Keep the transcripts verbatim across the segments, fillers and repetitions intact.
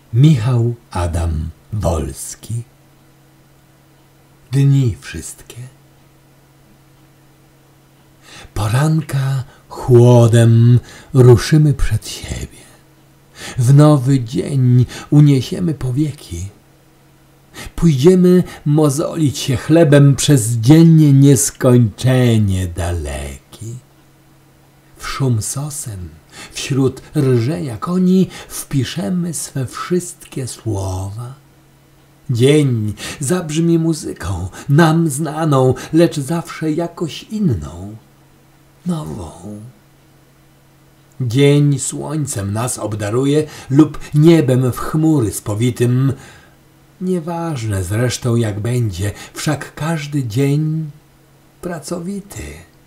Michał Adam Wolski. Dni wszystkie. Poranka chłodem ruszymy przed siebie. W nowy dzień uniesiemy powieki. Pójdziemy mozolić się chlebem przez dzień nieskończenie daleki. W szum sosen, wśród rżenia koni wpiszemy swe wszystkie słowa. Dzień zabrzmi muzyką, nam znaną, lecz zawsze jakoś inną, nową. Dzień słońcem nas obdaruje lub niebem w chmury spowitym. Nieważne zresztą jak będzie, wszak każdy dzień pracowity.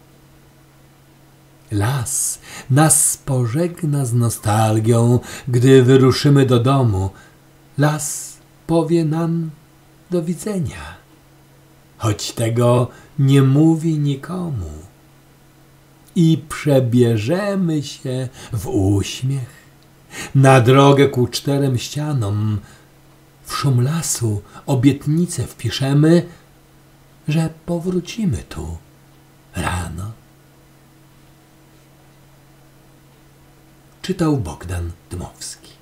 Las nas pożegna z nostalgią, gdy wyruszymy do domu. Las powie nam do widzenia, choć tego nie mówi nikomu. I przebierzemy się w uśmiech na drogę ku czterem ścianom. W szum lasu obietnicę wpiszemy, że powrócimy tu rano. Czytał Bogdan Dmowski.